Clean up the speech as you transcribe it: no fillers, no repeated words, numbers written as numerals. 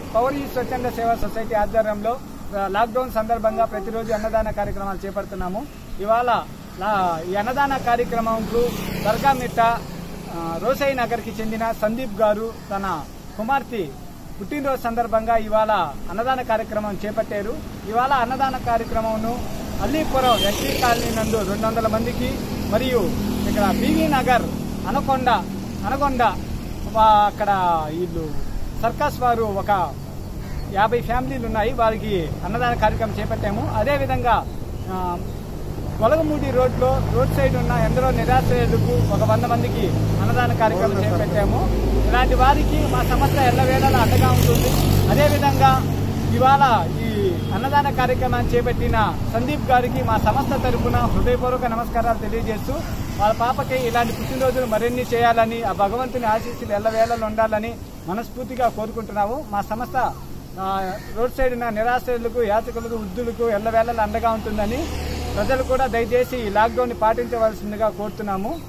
Power ఈ స్వచ్ఛంద సేవా సొసైటీ ఆధ్వర్యంలో లాక్డౌన్ సందర్భంగా ప్రతిరోజు అన్నదాన కార్యక్రమాలు చేపడుతున్నాము. ఇవాళ ఈ అన్నదాన కార్యక్రమంకు దర్గామిట్ట రోసయ్య నగర్కి చెందిన సందీప్ గారు తన కుమార్తె పుట్టినరోజు సందర్భంగా ఇవాళ అన్నదాన కార్యక్రమం చేపట్టారు. ఇవాళ అన్నదాన కార్యక్రమంను అల్లీపురం ఎస్టీ కాలనీ నందు 200 మందికి మరియు ఇక్కడ బీవీ నగర్ అనకొండ అక్కడ వీళ్ళు సర్కస్ వారు ఒక 50 ఫ్యామిలీలు ఉన్నాయి, వారికి అన్నదాన కార్యక్రమం చేపట్టాము. అదేవిధంగా గొలగమూడి రోడ్ సైడ్ ఉన్న ఎందరో నిరాశ్రయులకు ఒక 100 మందికి అన్నదాన కార్యక్రమం చేపట్టాము. ఇలాంటి వారికి మా సంస్థ ఎల్లవేళలా అండగా ఉంటుంది. అదేవిధంగా ఇవాళ ఈ అన్నదాన కార్యక్రమాన్ని చేపట్టిన సందీప్ గారికి మా సంస్థ తరఫున హృదయపూర్వక నమస్కారాలు తెలియజేస్తూ వాళ్ళ పాపకి ఇలాంటి పుట్టినరోజులు మరిన్ని చేయాలని, ఆ భగవంతుని ఆశీస్సులు ఎల్లవేళలు ఉండాలని మనస్ఫూర్తిగా కోరుకుంటున్నాము. మా సంస్థ రోడ్ సైడ్ ఉన్న నిరాశ్రయులకు, యాచకులకు, వృద్ధులకు ఎల్లవేళలా అండగా ఉంటుందని ప్రజలు కూడా దయచేసి ఈ లాక్డౌన్ పాటించవలసిందిగా కోరుతున్నాము.